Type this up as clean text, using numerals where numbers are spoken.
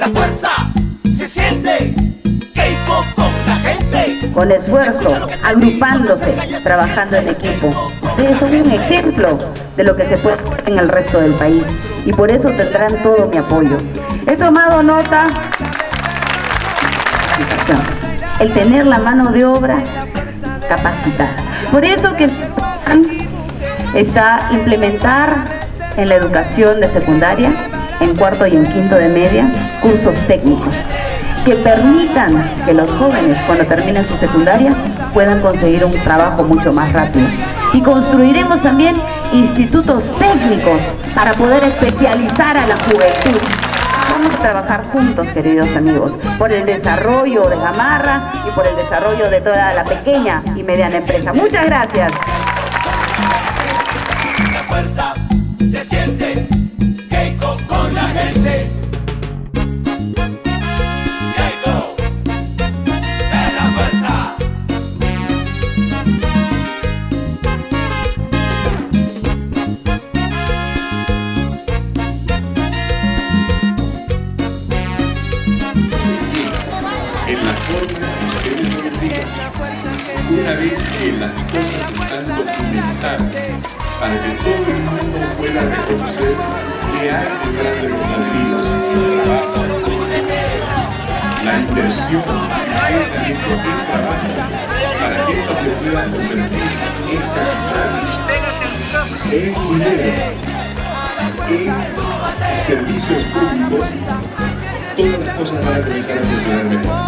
La fuerza se siente, Keiko con la gente. Con esfuerzo, agrupándose, trabajando en equipo. Ustedes son un ejemplo de lo que se puede hacer en el resto del país y por eso tendrán todo mi apoyo. He tomado nota, el tener la mano de obra capacitada. Por eso que está implementar en la educación de secundaria, en cuarto y en quinto de media, cursos técnicos que permitan que los jóvenes cuando terminen su secundaria puedan conseguir un trabajo mucho más rápido. Y construiremos también institutos técnicos para poder especializar a la juventud. Vamos a trabajar juntos, queridos amigos, por el desarrollo de Gamarra y por el desarrollo de toda la pequeña y mediana empresa. Muchas gracias. La fuerza se siente, Keiko con la gente. Keiko, es la fuerza. En la forma en que ustedes lo deciden, una vez que las cosas están documentadas, para que todo el mundo pueda reconocer qué hay detrás de los ladrillos, el trabajo, la inversión que es adentro del trabajo, para que esto se pueda convertir en capital, en dinero, en servicios públicos, todas las cosas van a comenzar a funcionar mejor.